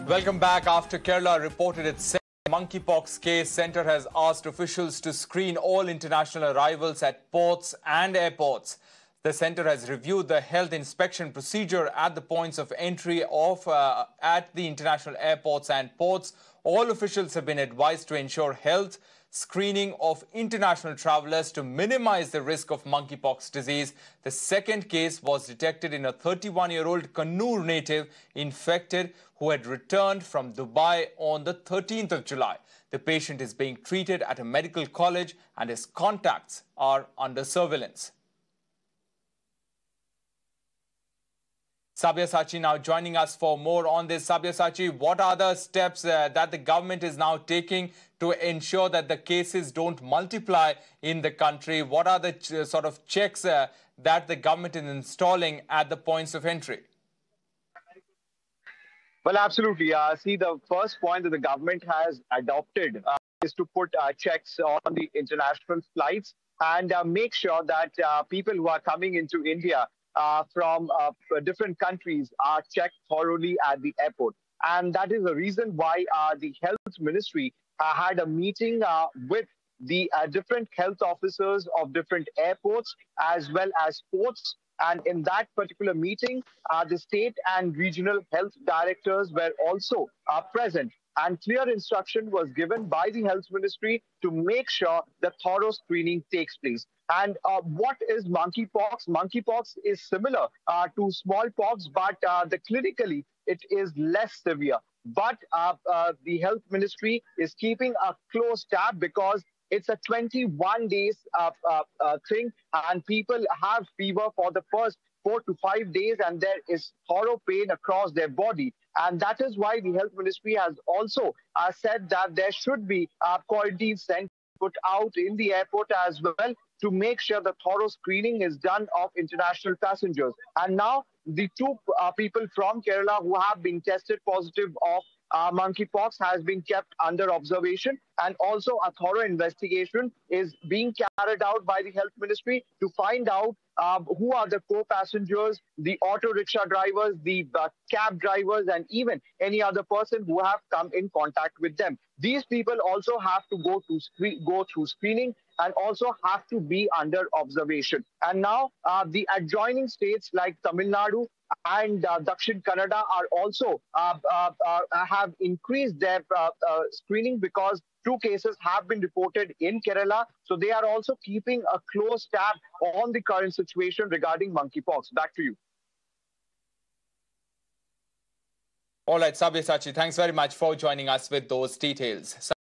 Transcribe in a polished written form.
Welcome back. After Kerala reported its second monkeypox case, Centre has asked officials to screen all international arrivals at ports and airports. The Centre has reviewed the health inspection procedure at the points of entry at the international airports and ports. All officials have been advised to ensure health screening of international travellers to minimize the risk of monkeypox disease. The second case was detected in a 31-year-old Kannur native infected who had returned from Dubai on the 13th of July. The patient is being treated at a medical college and his contacts are under surveillance. Sabyasachi now joining us for more on this. Sabyasachi, what are the steps that the government is now taking to ensure that the cases don't multiply in the country? What are the sort of checks that the government is installing at the points of entry? Well, absolutely. See, the first point that the government has adopted is to put checks on the international flights and make sure that people who are coming into India from different countries are checked thoroughly at the airport. And that is the reason why the Health Ministry had a meeting with the different health officers of different airports as well as ports. And in that particular meeting, the state and regional health directors were also present. And clear instruction was given by the Health Ministry to make sure that thorough screening takes place. And what is monkeypox? Monkeypox is similar to smallpox, but clinically it is less severe. But the Health Ministry is keeping a close tab because it's a 21 days thing, and people have fever for the first 4 to 5 days, and there is thorough pain across their body. And that is why the Health Ministry has also said that there should be quarantine centers put out in the airport as well to make sure the thorough screening is done of international passengers. And now the two people from Kerala who have been tested positive of monkeypox has been kept under observation, and also a thorough investigation is being carried out by the Health Ministry to find out who are the co-passengers, the auto rickshaw drivers, the cab drivers, and even any other person who have come in contact with them. These people also have to go through screening and also have to be under observation. And now the adjoining states like Tamil Nadu and Dakshin Kannada are also have increased their screening because 2 cases have been reported in Kerala. So they are also keeping a close tab on the current situation regarding monkeypox. Back to you. All right, Sabyasachi, thanks very much for joining us with those details.